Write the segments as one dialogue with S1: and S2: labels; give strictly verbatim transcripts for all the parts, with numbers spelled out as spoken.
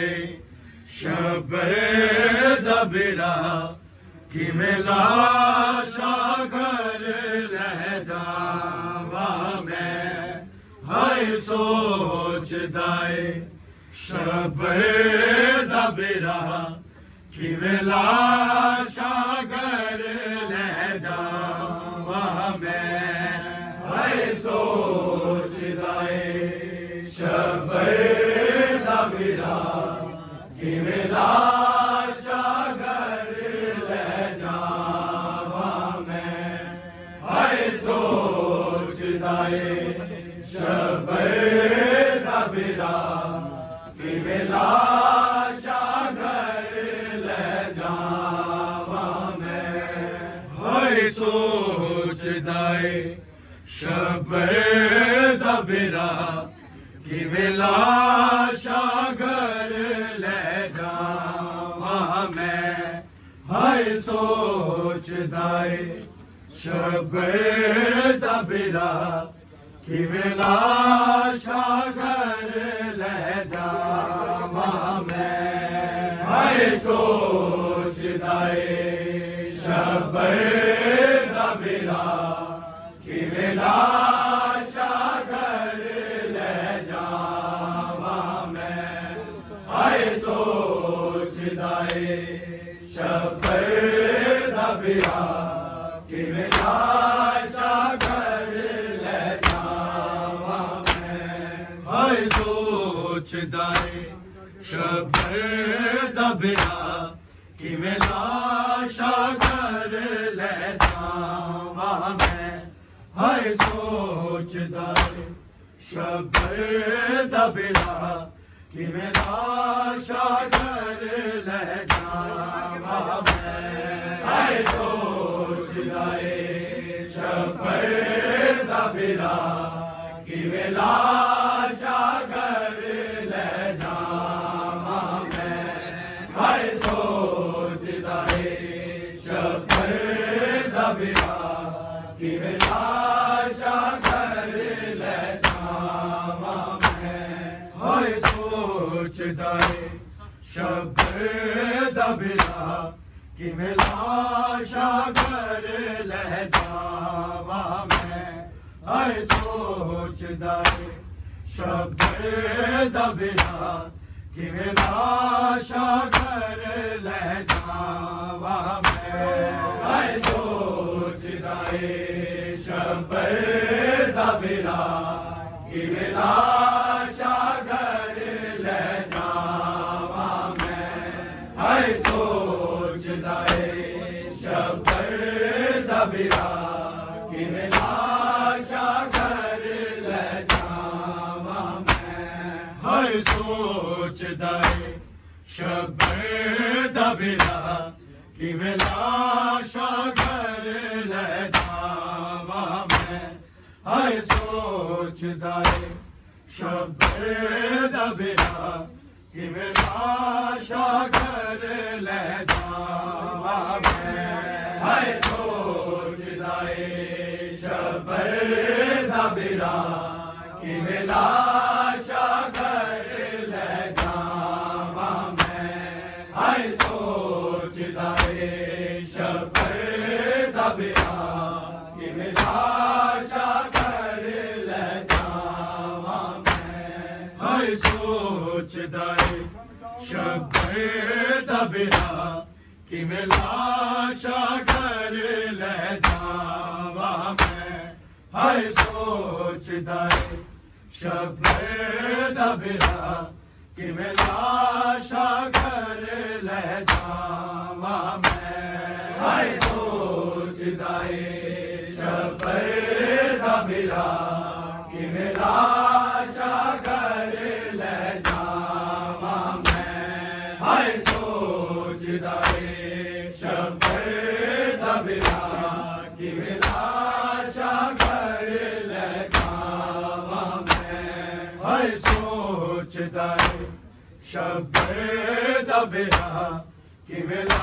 S1: शब्बे दबिरा कि मेला शागर लह जावा मैं हाय सोच दाए शब्बे दबिरा कि मेला शागर लह जावा मैं हाय सोच दाए शब्बे दबिरा कि मेला शागर लह जावा मैं हाय सोच दाए शब्बे दबिरा कि मेला शागर लह जावा मैं हाय सोच दाए शब्बे दबिरा कि मेला शागर लह जावा मैं हाय सोच दाए शब्बे दबिरा कि मेला शागर लह जावा मैं हाय सोच दाए शब्बे दबिरा कि मेला शागर लह जावा मैं हाय सोच दाए शब्बे दबिरा कि मेला शागर लह जावा मैं हाय सोच दाए शब्बे दबिरा कि मेला शागर लह जावा मैं हाय सोच दाए शब्बे दबिरा कि मेला शागर लह जावा मैं हाय सोच दाए शब्बे दबिरा कि मेला शागर लह जावा मैं हाय सोच दाए शब्बे दबिरा कि मेला शागर लह जावा मैं हाय सोच दाए शब्बे दबिरा कि मेला शागर लह जावा मैं हाय सोच दाए शब्बे दबिरा कि मेला शागर लह जावा मैं हाय सोच दाए शब्बे दबिरा कि मेला शागर लह जावा मैं हाय सोच दाए शब्बे दबिरा कि मेला शागर लह जावा मैं हाय सोच दाए शब्बे दबिरा कि मेला शागर लह जावा मैं हाय सोच दाए शब्बे दबिरा कि मेला शागर लह जावा मैं हाय सोच दाए शब्बे दबिरा कि मेला शागर लह जावा मैं हाय सोच दाए शब्बे दबिरा कि मेला शागर लह जावा मैं हाय सोच दाए शब्बे दबिरा कि मेला शागर लह जावा मैं हाय सोच दाए शब्बे दबिरा कि मेला शागर लह जावा मैं हाय सोच दाए शब्बे दबिरा कि मेला शागर लह जावा मैं हाय सोच दाए शब्बे दबिरा कि मेला शागर लह जावा मैं हाय सोच दाए शब्बे दबिरा कि मेला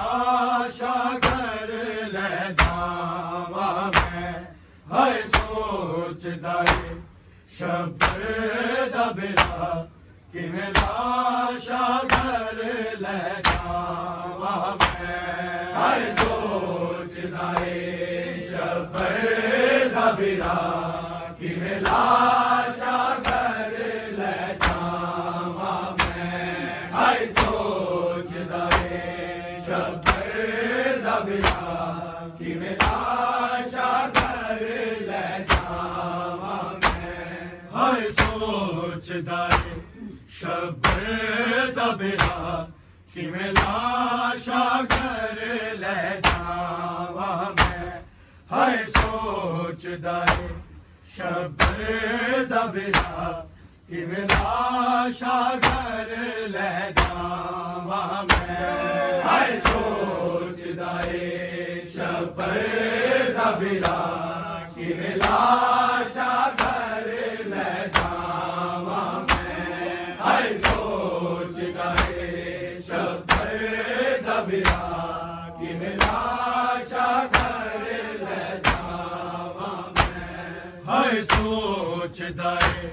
S1: शागर लह जावा मैं हाय सोच दाए शब्बे दबिरा किवें लाशा घर ले जावा मैं हाय सोचदा ए शब्बर दा बिरा किवें लाशा घर ले जावा मैं हाय सोचदा ए शब्बर दा बिरा किवें लाशा घर ले जावा मैं हाय सोचदा ए शब्बर दा बिरा किवें लाशा घर ले जावा मैं हाय सोचदा ए शब्बर दा बिरा किवें लाशा घर ले जावा मैं हाय सोचदा ए शब्बर दा बिरा किवें लाशा घर ले जावा मैं हाय सोचदा ए शब्बर दा बिरा किवें लाशा घर ले जावा मैं हाय सोचदा ए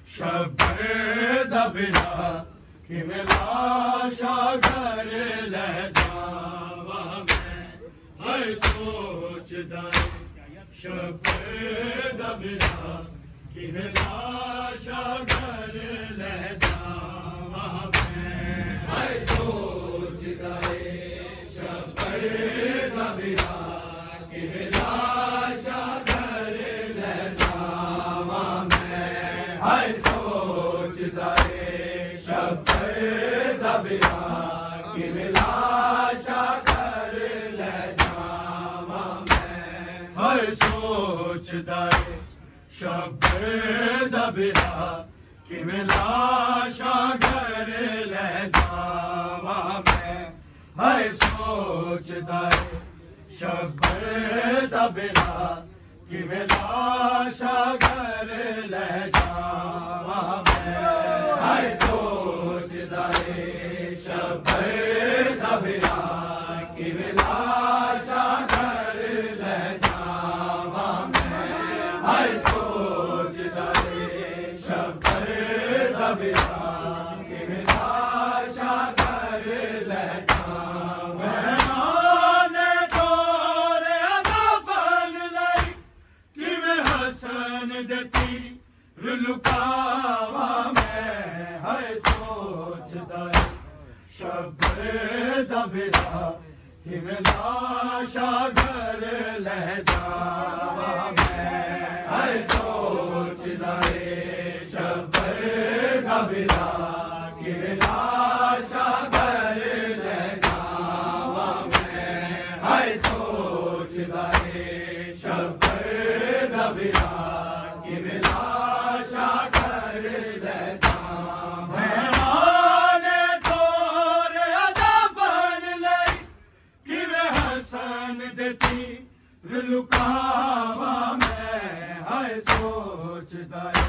S1: शब्बर दा बिरा किवें लाशा घर ले जावा मैं हाय सोचदा ए शब्बर दा बिरा किवें लाशा घर ले जावा मैं हाय सोचदा ए शब्बर दा बिरा किवें लाशा घर ले जावा मैं हाय सोचदा ए शब्बर दा बिरा किवें लाशा घर ले जावा मैं हाय सोचदा ए शब्बर दा बिरा किवें लाशा घर ले जावा मैं हाय सोचदा ए शब्बर दा बिरा किवें लाशा घर ले जावा मैं हाय सोचदा ए शब्बर दा बिरा किवें लाशा घर ले जावा मैं हाय सोचदा ए शब्बर दा बिरा किवें लाशा घर ले जावा मैं तोरे दफन लई किवें हसन दे तीर लुकावा मैं हाय सोचदा ए शब्बर दा बिरा किवें लाशा घर ले जावा मैं हाय सोचदा ए शब्बर दा बिरा किवें लाशा घर ले जावा मैं हाय सोचदा ए शब्बर दा बिरा किवें लाशा घर ले जावा मैं तोरे दफन लई किवें हसन दे तीर लुकावा मैं हाय सोचदा ए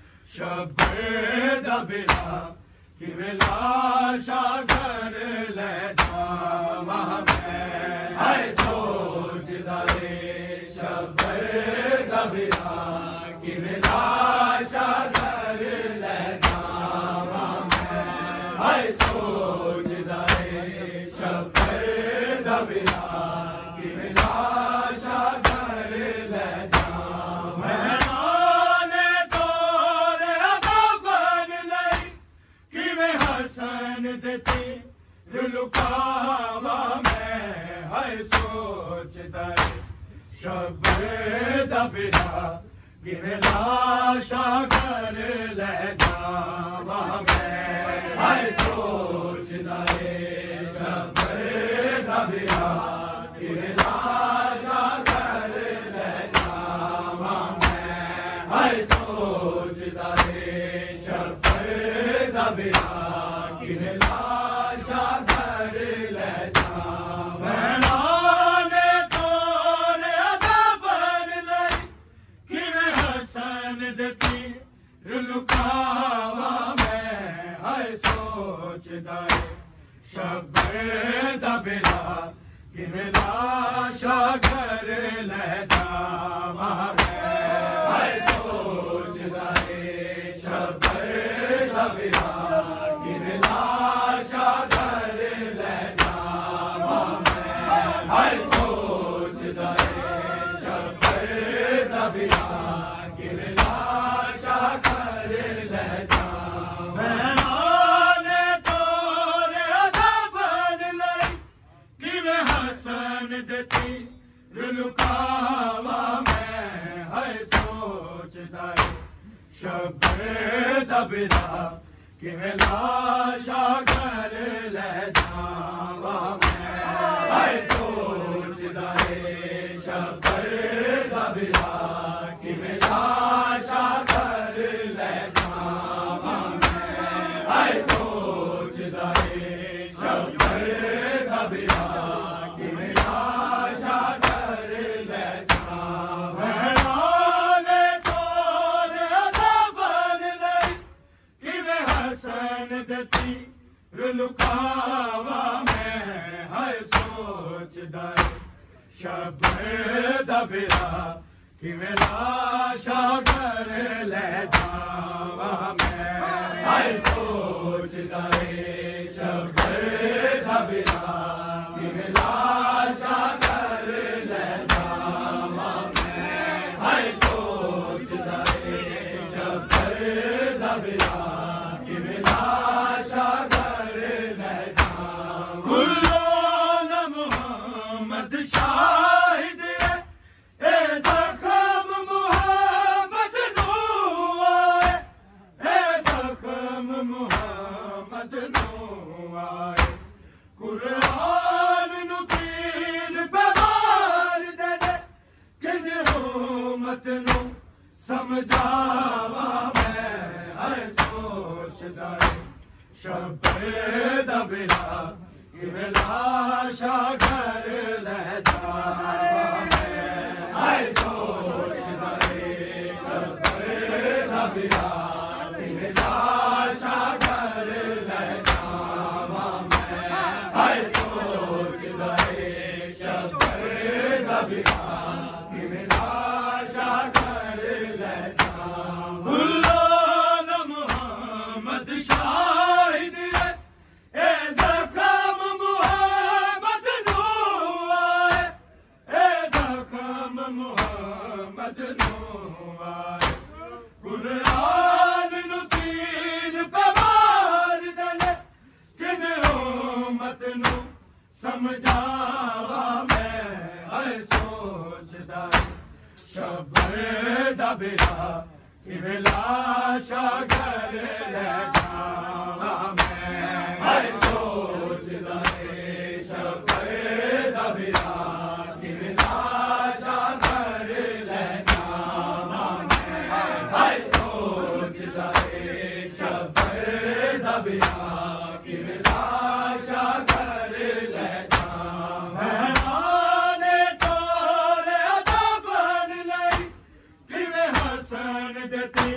S1: शब्बर दा बिरा किवें लाशा घर ले जावा मैं हाय सोचदा ए शब्बर दा बिरा किवें लाशा घर ले जावा मैं हाय सोचदा ए शब्बर दा बिरा किवें लाशा घर ले जावा मैं तोरे दफन लई किवें हसन दे तीर लुकावा मैं हाय सोचदा ए शब्बर दा बिरा किवें लाशा घर ले जावा मैं हाय सोचदा ए शब्बर दा बिरा किवें लाशा घर ले जावा मैं हाय सोचदा ए शब्बर दा बिरा किवें लाशा घर ले जावा मैं तोरे दफन लई किवें हसन दे तीर लुकावा मैं हाय सोचदा ए शब्बर दा बिरा किवें लाशा घर ले जावा मैं हाय सोचदा ए शब्बर दा बिरा लाशा घर ले जावा मैं हर सोचदा शब्बर दबिरा कि लाशा घर ले जावा मैंने तोरे दफन लई किवें हसन देती रुलकावा मैं हर सोचदा शब्बर दबिरा कि लाशा घर ले जावा मैं हर सोचदा शब्बर दबिरा कि लाशा घर ले जावा मैं हर सोचदा शब्बर दबिरा कि लाशा घर ले जावा मैंने तोरे दफन लई किवें हसन देती रुलकावा मैं हर सोचदा शब्बर दबिरा कि लाशा घर ले जावा मैं हर सोचदा शब्बर दबिरा कि लाशा घर ले जावा मैं हर सोचदा शब्बर दबिरा कि लाशा घर ले जावा कुल्लो न मोहम्मद शाहिद ए जख्म मोहम्मद नो आए ए जख्म मोहम्मद नो आए कुरान नु तीर बेमार दे किज उम्मत नु समझावा मैं हर सोचदा शब्बर दबिरा कि लाशा घर ले जावा मैं हर सोचदा शब्बर दबिरा कि लाशा घर ले जावा मैं हर सोचदा शब्बर दबिरा कि लाशा घर ले जावा भुल्लो न मोहम्मद शाहिद ए जख्म मोहम्मद नो आए ए जख्म मोहम्मद नो आए कुरान नु तीन पवार दे किन उम्मत नु समझावा मैं हर सोचदा शब्बर दबिरा कि लाशा घर ले जावा मैं हर सोचदा शब्बर दबिरा कि लाशा घर ले जावा मैं हर सोचदा शब्बर दबिरा कि लाशा घर ले जावा मैंने तोरे दफन लई किवें हसन देती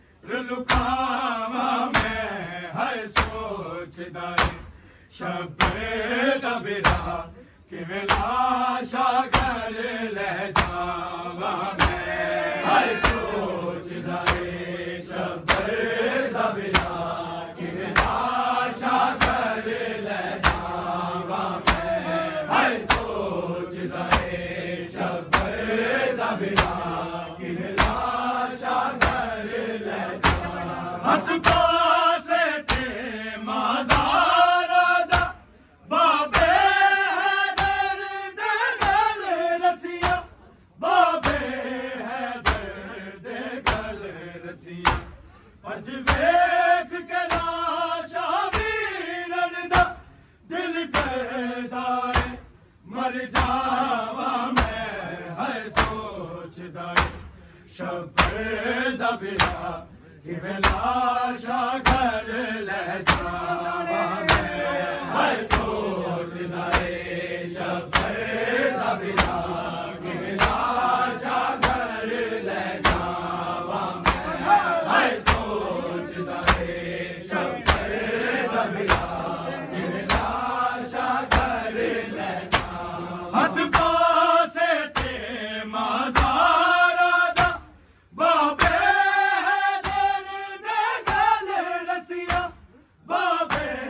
S1: रुलकावा मैं हर सोचदा शब्बर दबिरा कि लाशा घर ले जावा मैं हर सोचदा शब्बर दबिरा कि लाशा घर ले जावा मैं हर सोचदा शब्बर दबिरा कि लाशा घर ले जावा हथ पासे थे माज़ारा दा बाबे हैदर दे गल रसिया बाबे हैदर दे गल रसिया अज वेख के लाशा वीरन दा दिल करदा मर जावा मैं हर सोचदा शब्बर दबिरा कि लाशा घर ले जावा मैं हर सोचदा शब्बर दबिरा कि लाशा घर ले जावा मैं हर सोचदा शब्बर दबिरा कि लाशा घर ले जावा हथ पासे थे माज़ारा दा बाबे हैदर दे गल रसिया बाबे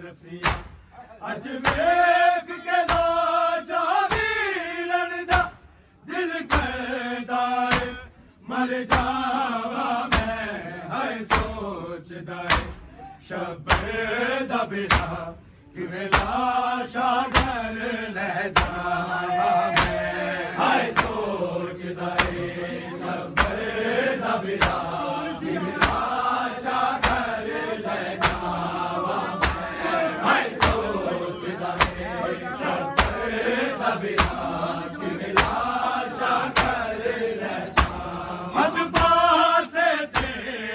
S1: रसिया अज वेख के लाशा वीरन दा दिल करदा है मर जावा मैं हाय सोचदा है शब्बे दा बेड़ा किवें लाशा घर ले जावा मैं हाय सोचदा है शब्बे दा बेड़ा किवें लाशा घर ले जावा मैं हाय सोचदा है शब्बे दा बेड़ा किवें लाशा घर ले जावा हद पासे ते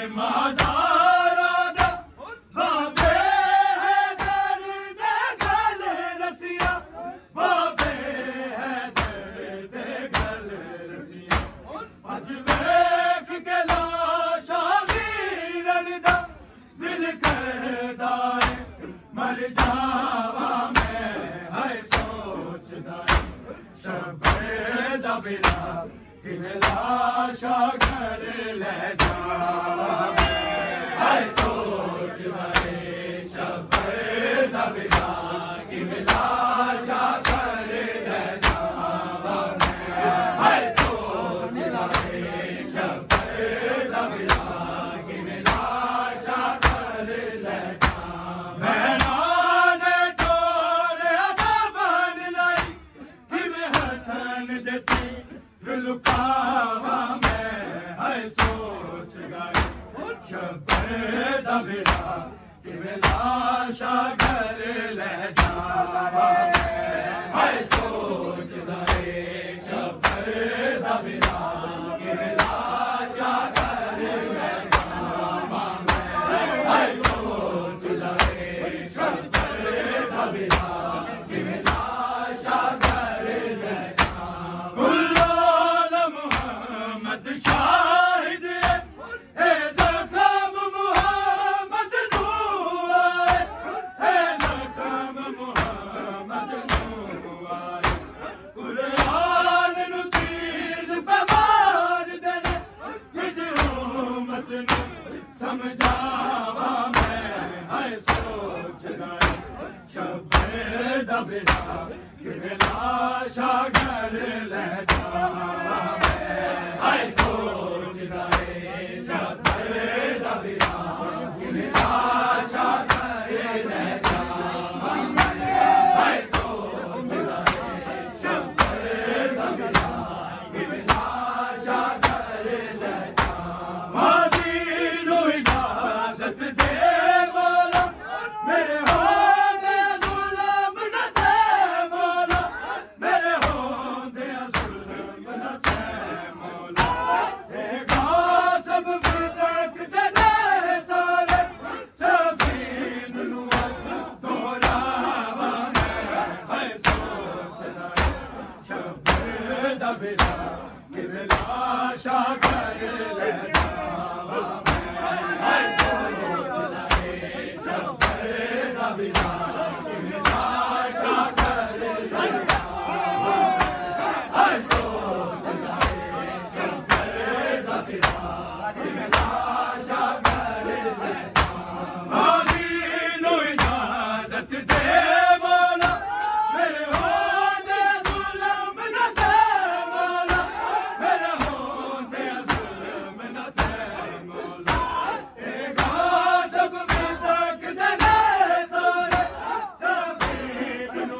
S1: माज़ारा दा बाबे है दर्द गल रसिया बाबे है दर्द गल रसिया अज वेख के लाशा वीरन दा दिल करदा है मर जावा मैं हाय सोचदा है शब्बे दा बेड़ा किवें लाशा घर ले जावा मैं हाय सोचदा है शब्बे दा बेड़ा किवें लाशा घर ले जावा मैं हाय सोचदा है शब्बे दा बेड़ा किवें लाशा घर ले जावा भैना ने टोलिया दा बन लाई किवें हसन दे तीर लुकावा मैं हाय सोचदा है शब्बे दा बेड़ा किवें लाशा घर ले जावा मैं हाय सोचदा है शब्बे दा बेड़ा किवें लाशा घर ले जावा मैं हाय सोचदा है शब्बे दा बेड़ा किवें लाशा घर ले जावा कुल्लो मोहम्मद शाहिद है ज़ख़म मोहम्मद नू आए है ज़ख़म मोहम्मद नू आए कुरान नू तीर पे मार देने हिज उम्मत नू समझावा मैं हाय सोचदा है शब्बे दा बेड़ा किवें लाशा घर ले जावा मैं हाय सोचदा है शब्बे दा बेड़ा किवें लाशा घर ले जावा मैं हाय सोचदा है शब्बे दा बेड़ा किवें लाशा घर ले जावा माज़ी नू इजाज़त दे मौला मेरे होंदे जुल्म न से मौला मेरे होंदे जुल्म न से मौला देगा सब फिरक देने सारे सफीन नू दोहरावा मैं हाय सोचदा है शब्बे दा बेड़ा किवें लाशा घर ले जावा मैं हाय सोचदा है शब्बे दा बेड़ा किवें लाशा घर ले जावा हाय सोचदा है शब्बे दा बेड़ा किवें लाशा घर ले जावा माज़ी नू इजाज़त दे मौला मेरे होंदे जुल्म न से मौला मेरे होंदे जुल्म न से मौला देगा सब फिरक देने सारे सफीन नू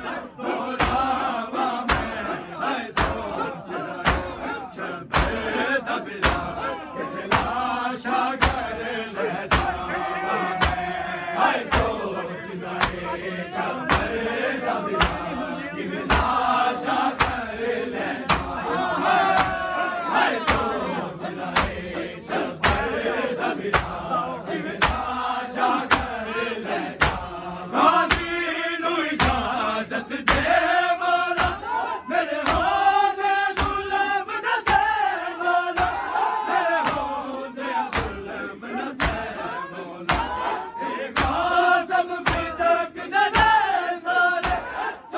S1: दोहरावा मैं हाय सोचदा है शब्बे दा बेड़ा किवें लाशा घर ले जावा मैं हाय सोचदा है शब्बे दा बेड़ा किवें लाशा घर ले जावा मैं हाय सोचदा है शब्बे दा बेड़ा किवें लाशा घर ले जावा गाज़ी नू इजाज़त दे मौला मेरे होंदे जुल्म न से मौला मेरे होंदे जुल्म न से मौला देगा सब फिरक देने सारे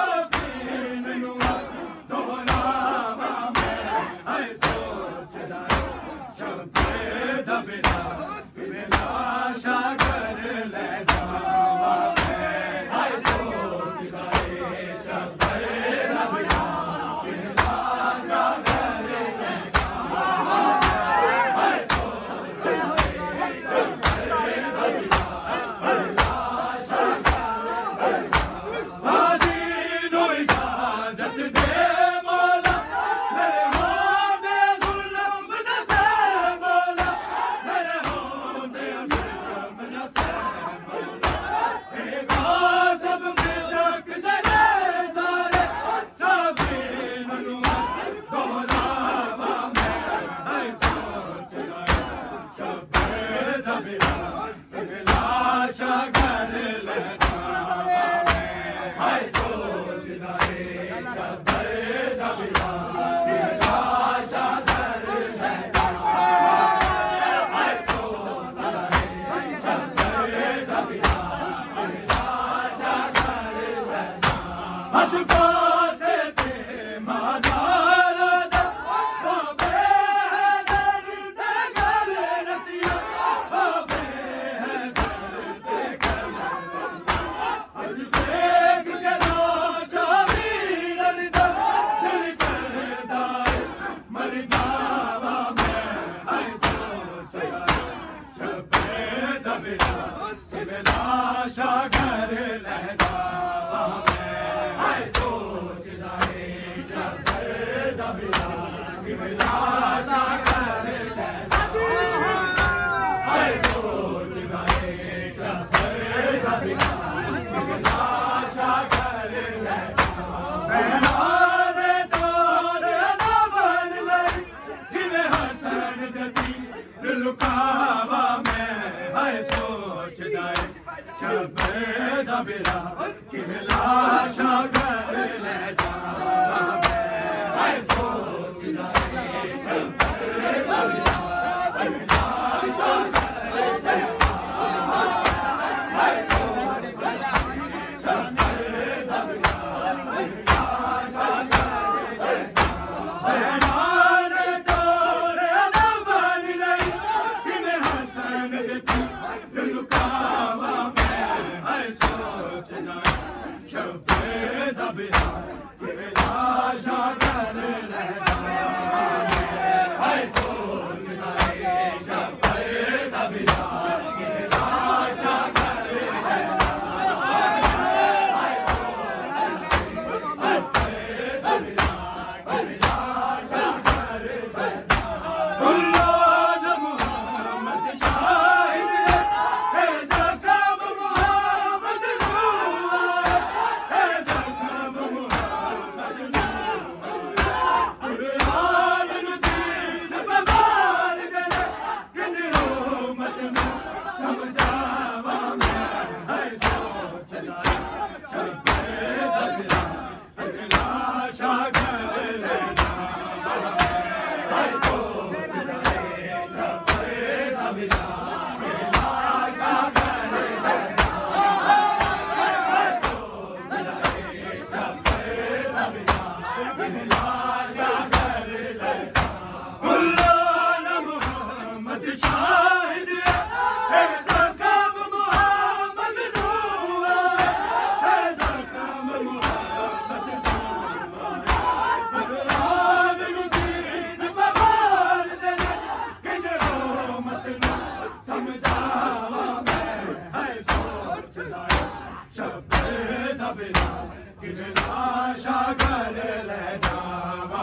S1: शबे दबिला कि लाशा घर ले जावा